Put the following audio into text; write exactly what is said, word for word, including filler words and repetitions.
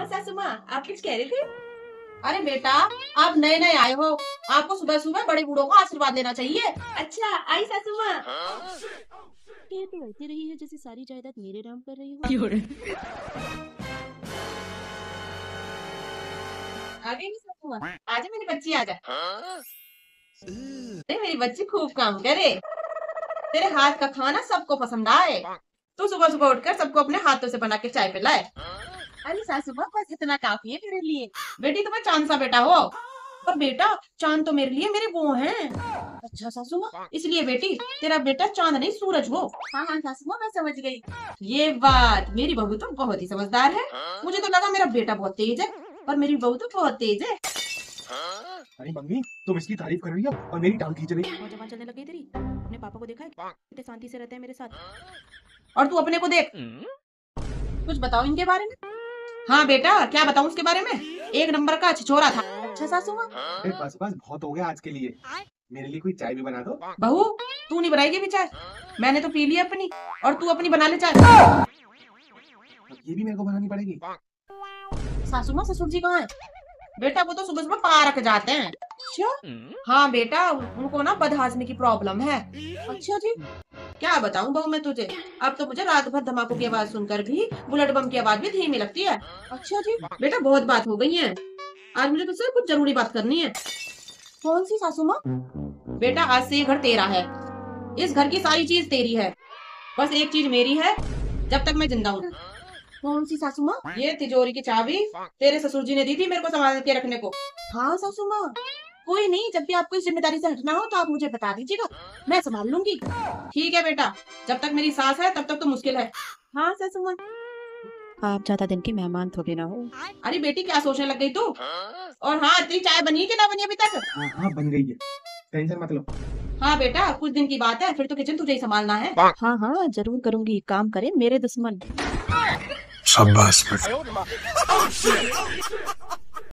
हाँ सासू माँ, आप कुछ कह रहे थे? अरे बेटा, आप नए नए आए हो, आपको सुबह सुबह बड़े बूढ़ों को आशीर्वाद देना चाहिए। अच्छा, आई सासू माँ। ये तो ऐसी रही है जैसे सारी जायदाद मेरे नाम कर रही हो। आ गई नहीं सासू माँ? आजा मेरी बच्ची आजा। अरे मेरी बच्ची खूब काम करे, तेरे हाथ का खाना सबको पसंद आए। तू सुबह सुबह उठकर सबको अपने हाथों से बना के चाय पिलाए। अरे सासू माँ, बस इतना काफी है मेरे लिए। बेटी तुम्हें चांद सा बेटा हो, पर बेटा चांद तो मेरे लिए मेरे वो हैं। अच्छा सासू माँ, इसलिए बेटी तेरा बेटा चांद नहीं सूरज हो। हाँ हाँ सासू माँ, मैं समझ गई। ये बात, मेरी बहू तो बहुत ही समझदार है। मुझे तो लगा मेरा बेटा बहुत तेज है, पर मेरी बहू तो बहुत तेज है। अरे मम्मी, तुम इसकी तारीफ कर रही हो और मेरी टांग खींच रही। और जबान चलने लग गई तेरी। अपने पापा को देखा है कितने शांति से रहते हैं मेरे साथ। और तू अपने को देख, कुछ बताओ इनके बारे में। हाँ बेटा, क्या बताऊं उसके बारे में, एक नंबर का छिछोरा था। अच्छा सासू माँ। अरे बस बस, बहुत हो गया आज के लिए। मेरे लिए कोई चाय भी बना दो। बहू, तू नहीं बनाएगी भी चाय? मैंने तो पी ली अपनी, और तू अपनी बना ले चाय। अब ये भी मेरे को बनानी पड़ेगी। सासू माँ, ससुर जी कहाँ है? बेटा वो तो सुबह सुबह पार्क जाते हैं। अच्छा? हाँ बेटा, उनको ना बदहाजमी की प्रॉब्लम है। अच्छा जी। क्या बताऊं बहू मैं तुझे, अब तो मुझे रात भर धमाकों की आवाज सुनकर भी बुलेट बम की आवाज भी धीमी लगती है। अच्छा जी। बेटा बहुत बात हो गई है, आज मुझे तुझसे कुछ जरूरी बात करनी है। कौन सी सासू माँ? बेटा आज से ये घर तेरा है, इस घर की सारी चीज तेरी है, बस एक चीज मेरी है जब तक मैं जिंदा हूँ। कौन सी सासू माँ? ये तिजोरी की चाबी तेरे ससुर जी ने दी थी मेरे को संभाल के रखने को। हाँ सासू माँ, कोई नहीं, जब भी आपको इस जिम्मेदारी से हटना हो तो आप मुझे बता दीजिएगा, मैं संभाल लूंगी। ठीक है बेटा, जब तक मेरी सास है तब तक तो मुश्किल है। हाँ सासू माँ। आप ज्यादा दिन की मेहमान थोड़ी ना हो। अरे बेटी, क्या सोचने लग गई तू? और हाँ, तेरी चाय बनी कि ना बनी अभी तक? हाँ हाँ, बन गई है, टेंशन मत लो। हाँ बेटा, कुछ दिन की बात है, फिर तो किचन तुझे ही संभालना है। हाँ हाँ जरूर करूंगी, काम करे मेरे दुश्मन। शाबाश बेटा।